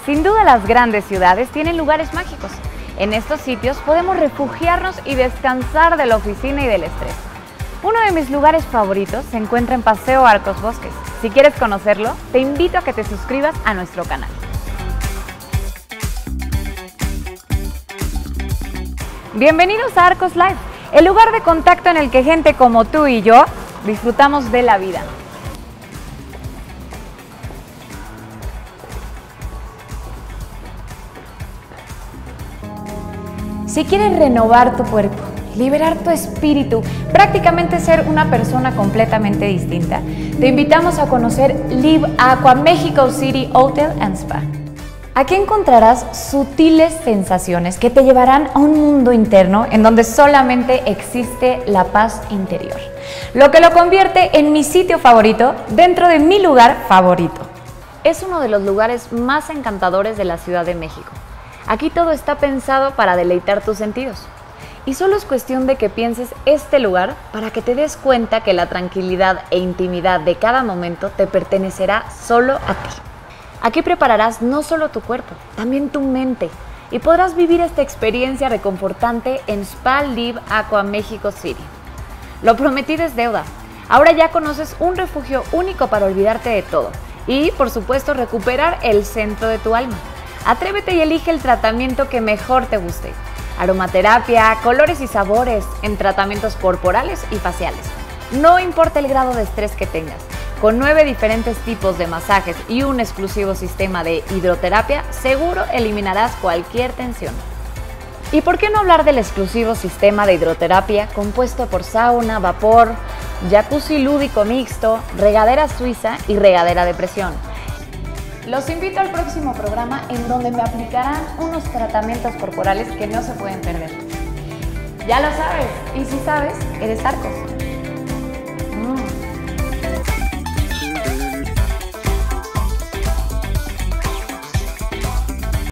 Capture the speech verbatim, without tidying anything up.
Sin duda las grandes ciudades tienen lugares mágicos. En estos sitios podemos refugiarnos y descansar de la oficina y del estrés. Uno de mis lugares favoritos se encuentra en Paseo Arcos Bosques. Si quieres conocerlo, te invito a que te suscribas a nuestro canal. Bienvenidos a Arcos Live, el lugar de contacto en el que gente como tú y yo disfrutamos de la vida. Si quieres renovar tu cuerpo, liberar tu espíritu, prácticamente ser una persona completamente distinta, te invitamos a conocer Live Aqua Mexico City Hotel and Spa. Aquí encontrarás sutiles sensaciones que te llevarán a un mundo interno en donde solamente existe la paz interior, lo que lo convierte en mi sitio favorito dentro de mi lugar favorito. Es uno de los lugares más encantadores de la Ciudad de México. Aquí todo está pensado para deleitar tus sentidos. Y solo es cuestión de que pienses este lugar para que te des cuenta que la tranquilidad e intimidad de cada momento te pertenecerá solo a ti. Aquí prepararás no solo tu cuerpo, también tu mente, y podrás vivir esta experiencia reconfortante en Spa Live Aqua Mexico City. Lo prometido es deuda. Ahora ya conoces un refugio único para olvidarte de todo y, por supuesto, recuperar el centro de tu alma. Atrévete y elige el tratamiento que mejor te guste. Aromaterapia, colores y sabores en tratamientos corporales y faciales. No importa el grado de estrés que tengas. Con nueve diferentes tipos de masajes y un exclusivo sistema de hidroterapia, seguro eliminarás cualquier tensión. ¿Y por qué no hablar del exclusivo sistema de hidroterapia compuesto por sauna, vapor, jacuzzi lúdico mixto, regadera suiza y regadera de presión? Los invito al próximo programa en donde me aplicarán unos tratamientos corporales que no se pueden perder. Ya lo sabes, y si sabes, eres Arcos.